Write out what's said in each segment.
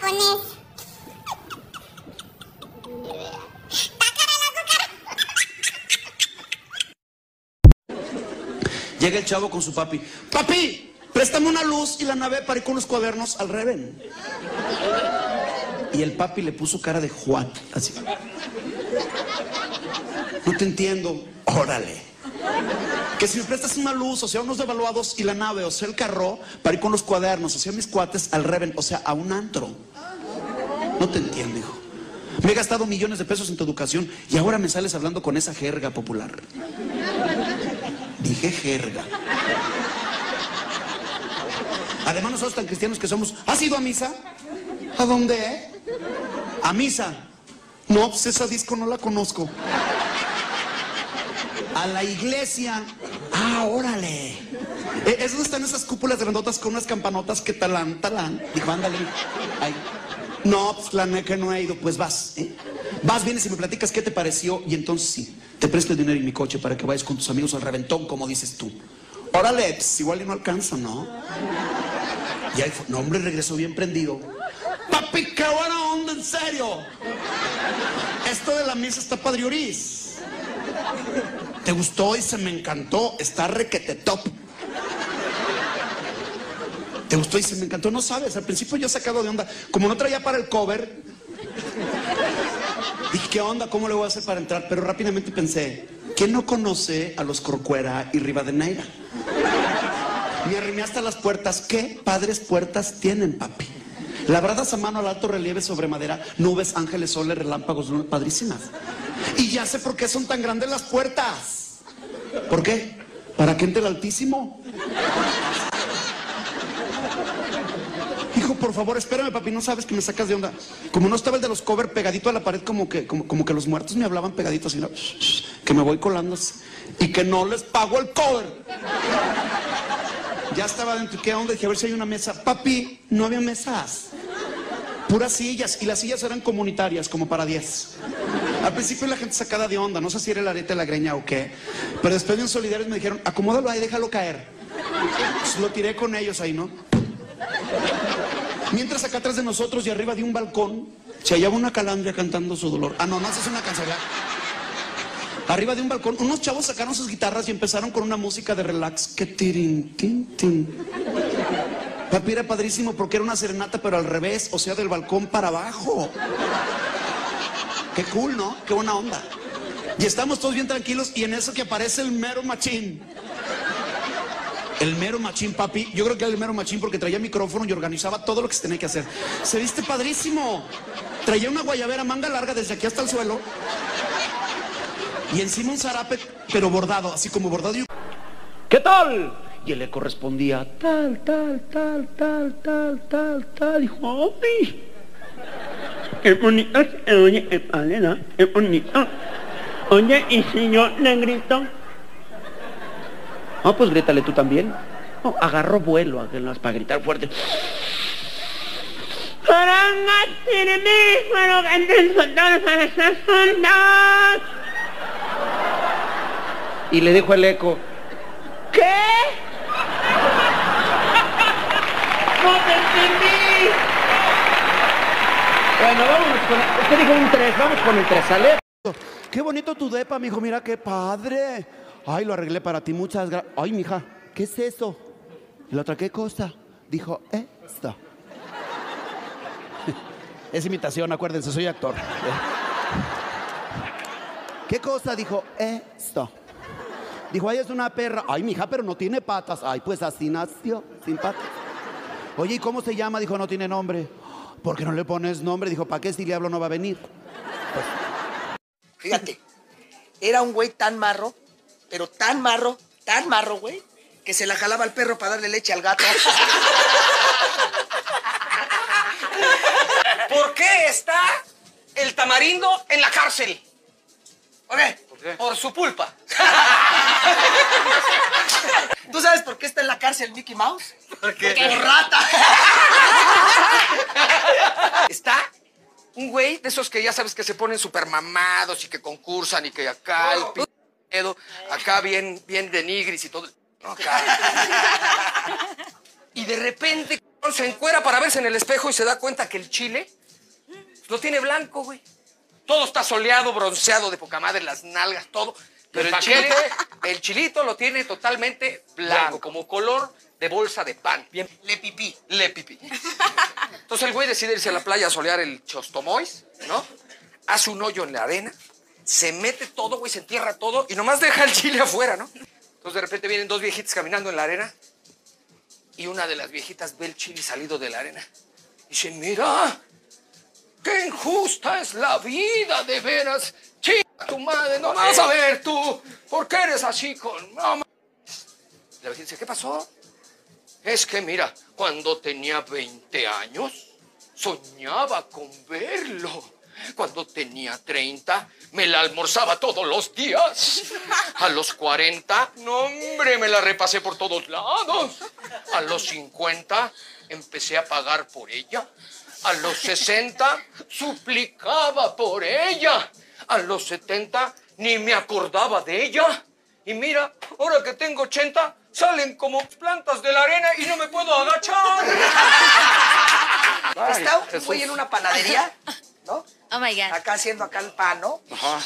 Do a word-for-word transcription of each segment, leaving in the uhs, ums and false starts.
pones? Llega el chavo con su papi. ¡Papi! Préstame una luz y la nave para ir con los cuadernos al Reven. Y el papi le puso cara de Juan, así. No te entiendo. Órale. Que si me prestas una luz, o sea, unos devaluados y la nave, o sea, el carro, para ir con los cuadernos, o sea, mis cuates al Reven, o sea, a un antro. No te entiendo, hijo. Me he gastado millones de pesos en tu educación y ahora me sales hablando con esa jerga popular. Dije jerga. Además, nosotros tan cristianos que somos, ¿has ido a misa? ¿A dónde? A misa. No, pues esa disco no la conozco. A la iglesia. Ah, órale. Es donde están esas cúpulas grandotas con unas campanotas que talán, talán. Dijo, ándale. Ay. No, pues la neta que no he ido. Pues vas, ¿eh? Vas, vienes y me platicas qué te pareció. Y entonces sí, te presto el dinero en mi coche para que vayas con tus amigos al reventón, como dices tú. Órale, pues igual y no alcanza, ¿no? Y ahí fue. No, hombre, regresó bien prendido. Papi, qué buena onda, en serio. Esto de la misa está padriorís. ¿Te gustó? Y se me encantó. Está requete top. ¿Te gustó? Y se me encantó. No sabes, al principio yo sacado de onda. Como no traía para el cover, dije, ¿qué onda? ¿Cómo le voy a hacer para entrar? Pero rápidamente pensé, ¿quién no conoce a los Corcuera y Rivadeneira? Me arrimé hasta las puertas. ¿Qué padres puertas tienen, papi? Labradas a mano al alto relieve sobre madera, nubes, ángeles, soles, relámpagos, lunas, padrísimas. Y ya sé por qué son tan grandes las puertas. ¿Por qué? ¿Para que entre el Altísimo? Hijo, por favor, espérame, papi, no sabes que me sacas de onda. Como no estaba el de los cover pegadito a la pared, como que, como, como que los muertos me hablaban pegaditos, así, ¿no? Que me voy colando así, y que no les pago el cover. Ya estaba dentro, ¿qué onda? Dije, a ver si hay una mesa. Papi, no había mesas. Puras sillas, y las sillas eran comunitarias, como para diez. Al principio la gente sacada de onda, no sé si era el arete de la greña o qué. Pero después de un solidarios me dijeron, acomódalo ahí, déjalo caer. Pues lo tiré con ellos ahí, ¿no? Mientras acá atrás de nosotros y arriba de un balcón se hallaba una calandria cantando su dolor. Ah, no, no, esa es una canción. Arriba de un balcón, unos chavos sacaron sus guitarras y empezaron con una música de relax. Que tirin, tin, tin. Papi, era padrísimo porque era una serenata, pero al revés, o sea, del balcón para abajo. Qué cool, ¿no? Qué buena onda. Y estamos todos bien tranquilos y en eso que aparece el mero machín. El mero machín, papi. Yo creo que era el mero machín porque traía micrófono y organizaba todo lo que se tenía que hacer. Se viste padrísimo. Traía una guayabera manga larga desde aquí hasta el suelo. Y encima un zarape, pero bordado, así como bordado. Y... ¿qué tal? Y él le correspondía tal, tal, tal, tal, tal, tal, tal. Dijo, ¡ay! Qué bonito se oye, qué padre, ¿no? Qué bonito. Oye, y señor negrito. Ah, pues grítale tú también. Oh, agarró vuelo para gritar fuerte. Y le dijo el eco, ¿qué? ¡No te entendí! Bueno, vámonos con... usted dijo un tres, vamos con el tres, ¿sale? Qué bonito tu depa, mijo, mira qué padre. Ay, lo arreglé para ti, muchas gracias. Ay, mija, ¿qué es eso? Y la otra, ¿qué cosa? Dijo, esto. Es imitación, acuérdense, soy actor. ¿Qué cosa? Dijo, esto. Dijo, ay, es una perra. Ay, mija, pero no tiene patas. Ay, pues así nació, sin patas. Oye, ¿y cómo se llama? Dijo, no tiene nombre. ¿Por qué no le pones nombre? Dijo, ¿para qué si le hablo no va a venir? Pues... fíjate, era un güey tan marro, pero tan marro, tan marro, güey, que se la jalaba al perro para darle leche al gato. ¿Por qué está el tamarindo en la cárcel? ¿Por qué? ¿Por qué? Por su pulpa. ¿Tú sabes por qué está en la cárcel Mickey Mouse? ¿Por qué? Por rata. Está un güey de esos que ya sabes que se ponen súper mamados y que concursan y que acá el p... pedo, acá bien, bien de nigris y todo. Acá. Y de repente Se encuera para verse en el espejo y se da cuenta que el chile lo tiene blanco, güey. Todo está soleado, bronceado, de poca madre, las nalgas, todo. Pero el, el chile, el chilito lo tiene totalmente blanco, blanco, como color de bolsa de pan. Bien. Le pipí. Le pipí. Entonces el güey decide irse a la playa a solear el Chostomois, ¿no? Hace un hoyo en la arena, se mete todo, güey, se entierra todo y nomás deja el chile afuera, ¿no? Entonces de repente vienen dos viejitas caminando en la arena y una de las viejitas ve el chile salido de la arena. Y dice, mira, qué injusta es la vida, de veras. Chica tu madre, no vas a ver tú. ¿Por qué eres así con mamá? La viejita dice, ¿qué pasó? Es que mira, cuando tenía veinte años, soñaba con verlo. Cuando tenía treinta, me la almorzaba todos los días. A los cuarenta, no hombre, me la repasé por todos lados. A los cincuenta, empecé a pagar por ella. A los sesenta, suplicaba por ella. A los setenta, ni me acordaba de ella. Y mira, ahora que tengo ochenta, salen como plantas de la arena y no me puedo agachar. Ay, está un güey en una panadería, ¿no? Oh my God. Acá haciendo acá el pan, ¿no? Ajá.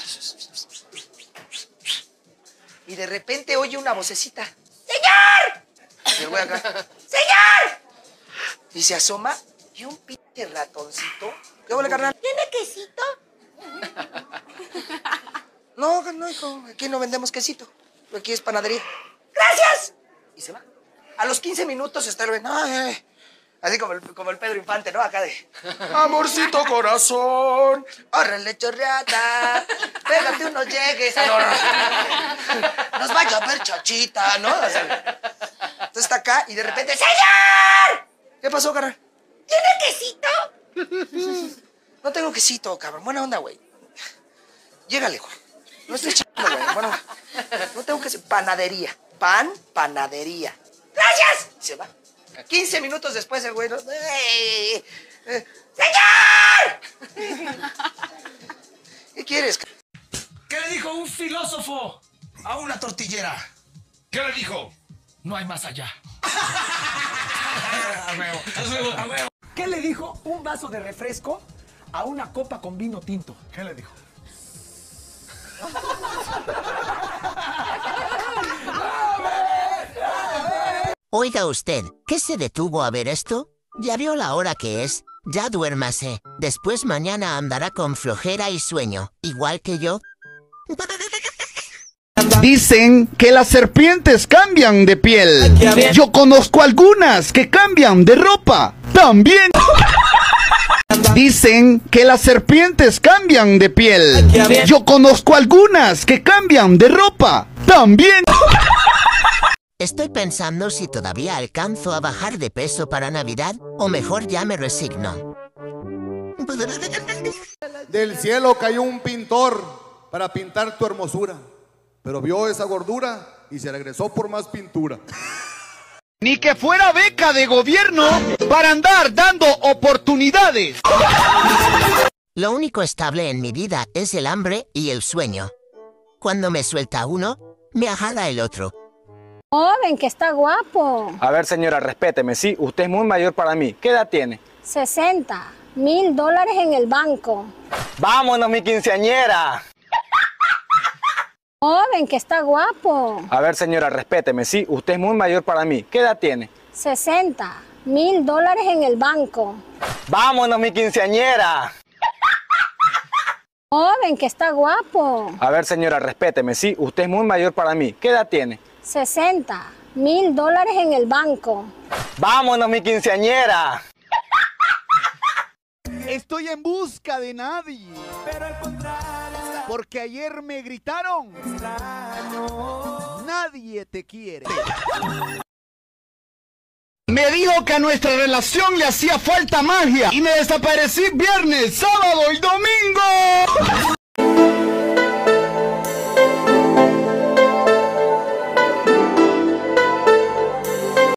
Y de repente oye una vocecita. ¡Señor! Y el güey acá. ¡Señor! Y se asoma y un pinche ratoncito. ¿Qué huele, carnal? ¿Tiene quesito? No, no, hijo. Aquí no vendemos quesito. Aquí es panadería. ¡Gracias! Y se va. A los quince minutos está el güey. No, eh. Así como el, como el Pedro Infante, ¿no? Acá de... Amorcito corazón, órale chorreata, pégate unos llegues. No, no, no. Nos va a llover chochita, ¿no? O sea, entonces está acá y de repente... ¡Señor! ¿Qué pasó, carnal? ¿Tiene quesito? No tengo quesito, cabrón. Buena onda, güey. Llégale, güey. No estés chingando, güey. Bueno, no tengo quesito. Panadería. Pan, panadería. ¡Gracias! Y se va. quince minutos después el güey... ¿no? ¡Eh, eh, ¡Señor! ¿Qué quieres? ¿Qué le dijo un filósofo a una tortillera? ¿Qué le dijo? No hay más allá. A huevo, a huevo, a huevo. ¿Qué le dijo un vaso de refresco a una copa con vino tinto? ¿Qué le dijo? Oiga usted, ¿qué se detuvo a ver esto? ¿Ya vio la hora que es? Ya duérmase. Después mañana andará con flojera y sueño, igual que yo. Dicen que las serpientes cambian de piel. Yo conozco algunas que cambian de ropa. También. Dicen que las serpientes cambian de piel. Yo conozco algunas que cambian de ropa. También. Estoy pensando si todavía alcanzo a bajar de peso para Navidad o mejor ya me resigno. Del cielo cayó un pintor para pintar tu hermosura, pero vio esa gordura y se regresó por más pintura. Ni que fuera beca de gobierno para andar dando oportunidades. Lo único estable en mi vida es el hambre y el sueño. Cuando me suelta uno, me ajala el otro. Joven, que está guapo. A ver, señora, respéteme. Sí, usted es muy mayor para mí. ¿Qué edad tiene? sesenta mil dólares en el banco. ¡Vámonos, mi quinceañera! Joven, que está guapo. A ver, señora, respéteme. Sí, usted es muy mayor para mí. ¿Qué edad tiene? sesenta mil dólares en el banco. ¡Vámonos, mi quinceañera! Joven, que está guapo. A ver, señora, respéteme. Sí, usted es muy mayor para mí. ¿Qué edad tiene? sesenta mil dólares en el banco. ¡Vámonos, mi quinceañera! Estoy en busca de nadie. Pero porque ayer me gritaron. Nadie te quiere. Me dijo que a nuestra relación le hacía falta magia y me desaparecí viernes, sábado y domingo.